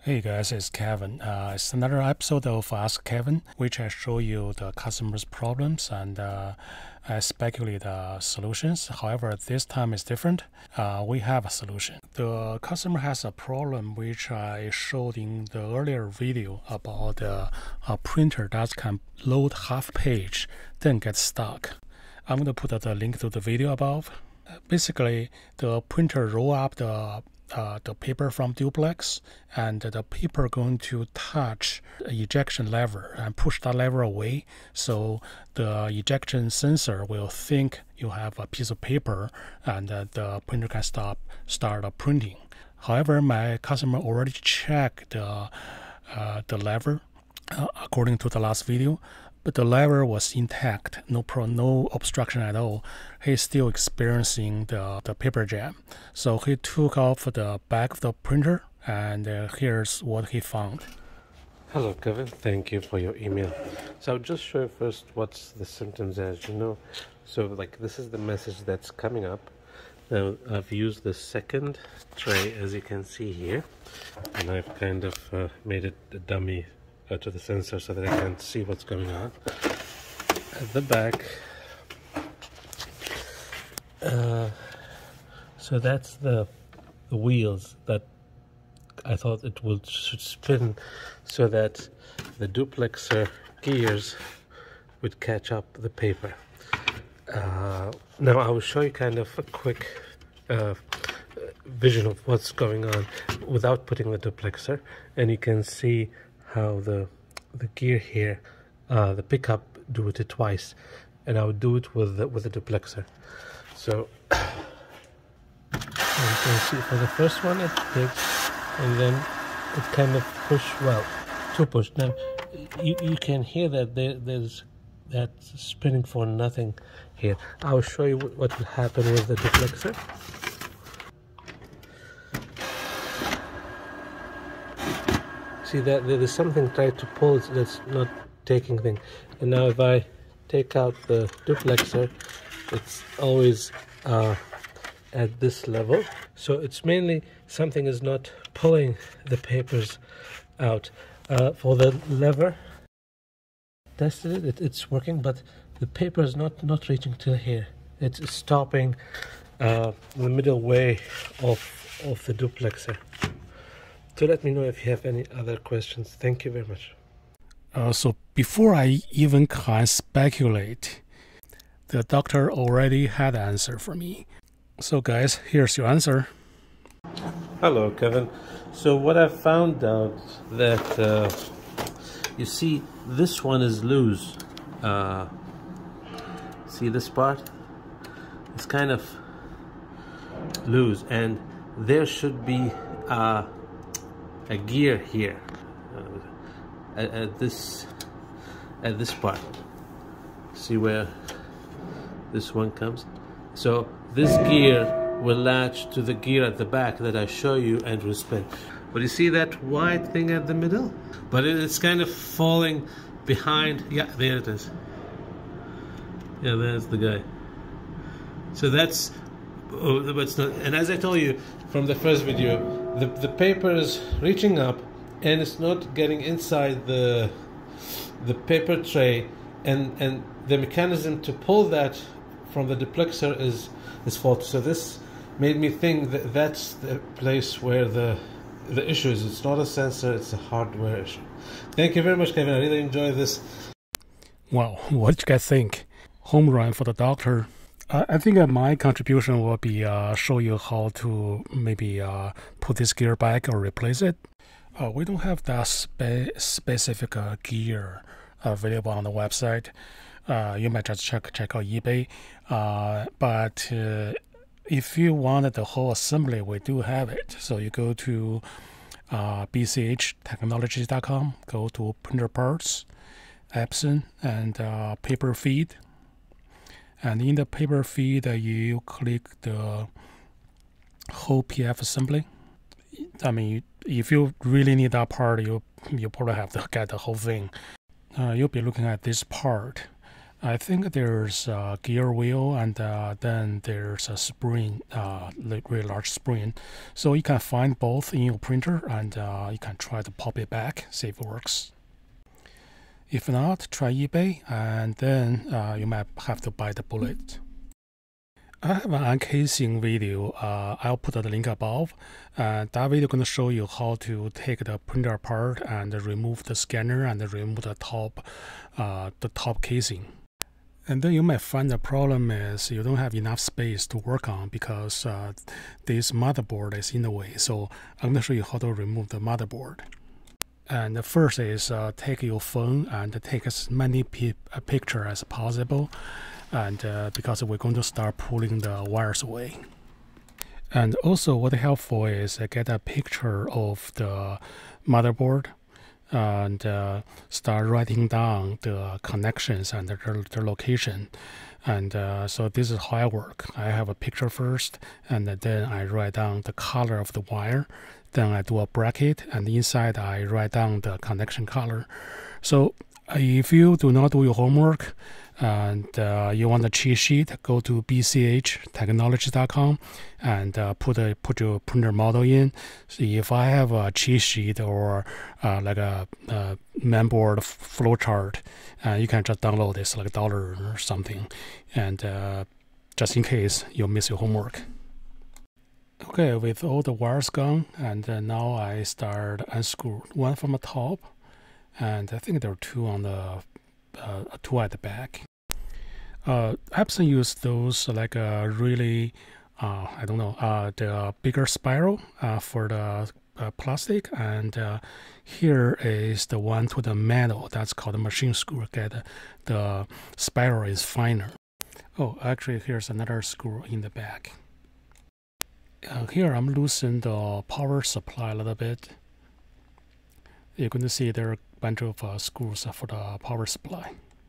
Hey guys, it's Kevin. It's another episode of Ask Kevin, which I show you the customer's problems and I speculate solutions. However, this time is different. We have a solution. The customer has a problem which I showed in the earlier video about a printer that can load half page, then get stuck. I'm going to put the link to the video above. Basically, the printer roll up the paper from duplex, and the paper going to touch the ejection lever and push that lever away, so the ejection sensor will think you have a piece of paper and the printer can start printing. However, my customer already checked the lever according to the last video, but the lever was intact, no obstruction at all. He's still experiencing the paper jam. So he took off the back of the printer, and here's what he found. Hello Kevin, thank you for your email. So I'll just show you first what's the symptoms, as you know. So like this is the message that's coming up. Now I've used the second tray, as you can see here, and I've kind of made it a dummy to the sensor so that I can see what's going on at the back. So that's the wheels that I thought it should spin so that the duplexer gears would catch up the paper. Now I will show you kind of a quick vision of what's going on without putting the duplexer, and you can see how the gear here, the pickup, do it twice, and I would do it with the duplexer. So you can see for the first one it picks, and then it kind of push. Now you can hear that there's that spinning for nothing here. I'll show you what will happen with the duplexer. See that there's something trying to pull that's not taking thing. And now if I take out the duplexer, it's always at this level. So it's mainly something is not pulling the papers out. For the lever, tested it, it's working, but the paper is not reaching till here. It's stopping the middle way of the duplexer. So let me know if you have any other questions. Thank you very much. So before I even can speculate, the doctor already had an answer for me. So guys, here's your answer. Hello Kevin. So what I found out that you see this one is loose. See this part? It's kind of loose, and there should be a gear here at this part. See where this one comes? So this gear will latch to the gear at the back that I show you and will spin. But you see that white thing at the middle? But it's kind of falling behind. Yeah, there it is. Yeah, there's the guy. So that's, but it's not. And as I told you from the first video, the paper is reaching up and it's not getting inside the paper tray, and the mechanism to pull that from the duplexer is faulty. So this made me think that that's the place where the issue is. It's not a sensor, it's a hardware issue. Thank you very much, Kevin. I really enjoyed this. Wow, what did you guys think? Home run for the doctor. I think my contribution will be show you how to maybe put this gear back or replace it. We don't have that specific gear available on the website. You might just check out eBay. But if you wanted the whole assembly, we do have it. So you go to bchtechnologies.com, go to printer parts, Epson, and paper feed. And in the paper feed, you click the whole PF assembly. I mean, if you really need that part, you probably have to get the whole thing. You'll be looking at this part. I think there's a gear wheel, and then there's a spring, really large spring. So you can find both in your printer, and you can try to pop it back, see if it works. If not, try eBay, and then you might have to buy the bullet. I have an uncasing video. I'll put the link above. That video is going to show you how to take the printer apart and remove the scanner and remove the top casing. And then you might find the problem is you don't have enough space to work on because this motherboard is in the way. So I'm going to show you how to remove the motherboard. And the first is take your phone and take as many pictures as possible. And because we're going to start pulling the wires away. And also what is helpful is get a picture of the motherboard and start writing down the connections and their location. And so this is how I work. I have a picture first, and then I write down the color of the wire. Then I do a bracket, and inside I write down the connection color. So if you do not do your homework and you want a cheat sheet, go to bchtechnologies.com and put your printer model in. So if I have a cheat sheet or like a Mainboard flowchart, you can just download this like $1 or something, and just in case you miss your homework. Okay, with all the wires gone, and now I start unscrew one from the top, and I think there are two on the two at the back. Epson used those like a really, I don't know, the bigger spiral for the plastic, and here is the one to the metal. That's called a machine screw. Get the spiral is finer. Oh, actually, here's another screw in the back. Here I'm loosening the power supply a little bit. You're going to see there are a bunch of screws for the power supply.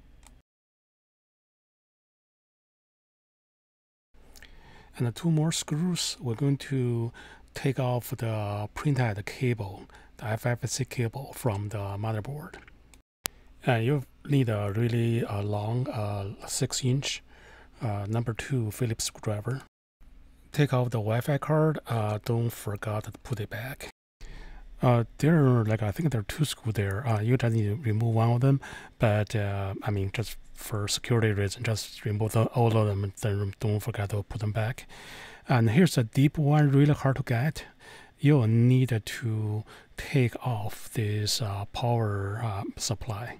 And the two more screws, we're going to take off the printhead cable, the FFC cable from the motherboard. And you need a really long 6-inch number 2 Phillips screwdriver. Take off the Wi-Fi card. Don't forget to put it back. There are I think there are 2 screws there. You just need to remove one of them, but I mean, just for security reasons, just remove all of them, and then don't forget to put them back. And here's a deep one, really hard to get. You'll need to take off this power supply.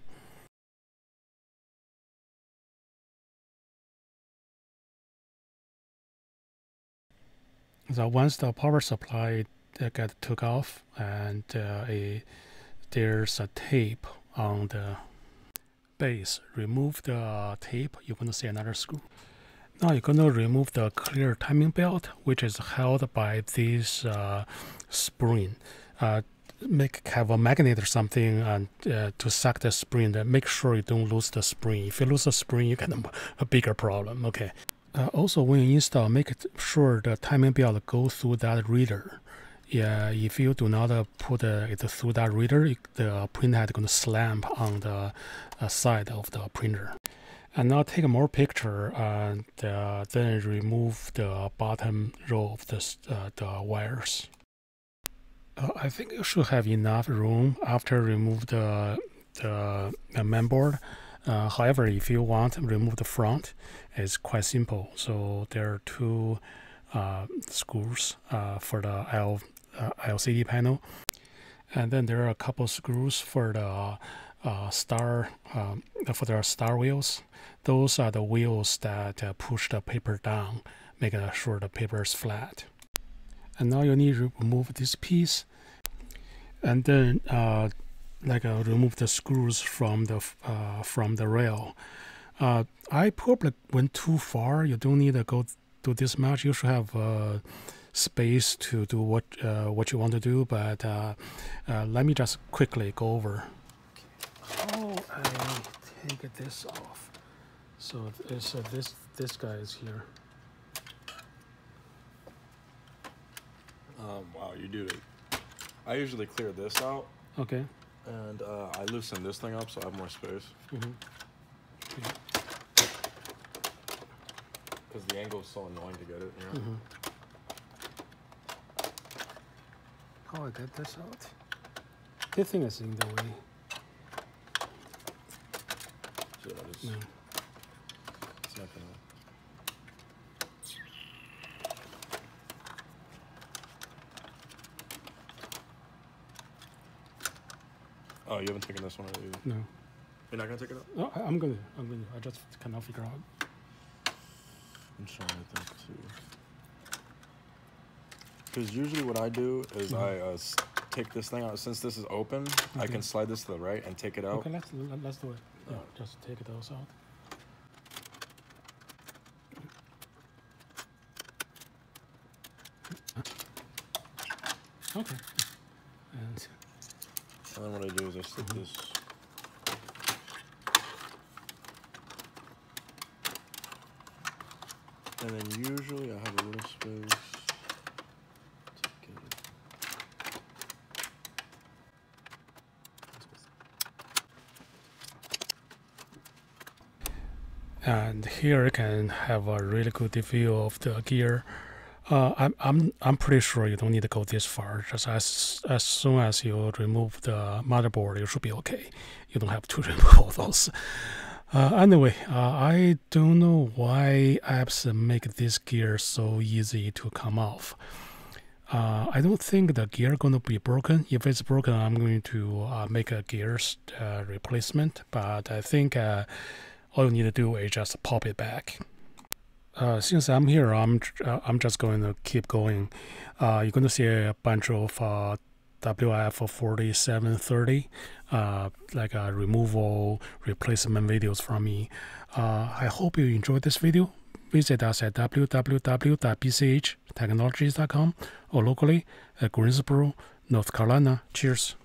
So once the power supply get took off, and there's a tape on the base. Remove the tape, you're going to see another screw. Now you're going to remove the clear timing belt, which is held by this spring. Have a magnet or something and to suck the spring. Make sure you don't lose the spring. If you lose the spring, you get a bigger problem. Okay. Also, when you install, make sure the timing belt goes through that reader. Yeah, if you do not put it through that reader, the printhead is going to slam on the side of the printer. And now take more picture and then remove the bottom row of the wires. I think you should have enough room after remove the mainboard. However, if you want to remove the front, it's quite simple. So there are 2 screws for the LCD panel, and then there are a couple screws for the star wheels. Those are the wheels that push the paper down, making sure the paper is flat. And now you need to remove this piece, and then remove the screws from the rail. I probably went too far. You don't need to go do this much. You should have space to do what you want to do. But let me just quickly go over. Oh, I take this off. So this guy is here. Wow, you do it. I usually clear this out. Okay. And I loosen this thing up so I have more space. Mm-hmm. Okay. because the angle is so annoying to get it. You know? How I get this out? This thing is in the way. Should I just? No. It's not gonna. Oh, you haven't taken this one out either. No. You're not gonna take it out? No, I'm gonna. I just cannot figure out. I'm trying to think too. Because usually what I do is I take this thing out. Since this is open, I can slide this to the right and take it out. Okay, let's do it. Yeah, just take those out. Okay. And then what I do is I slip this. And then usually I have a little space to get it. And here you can have a really good view of the gear. I'm pretty sure you don't need to go this far. Just as soon as you remove the motherboard, you should be okay. You don't have to remove all those. Anyway, I don't know why Epson make this gear so easy to come off. I don't think the gear gonna be broken. If it's broken, I'm going to make a gear replacement. But I think all you need to do is just pop it back. Since I'm here, I'm just going to keep going. You're going to see a bunch of WF-4730, like removal replacement videos from me. I hope you enjoyed this video. Visit us at www.bchtechnologies.com or locally at Greensboro, North Carolina. Cheers.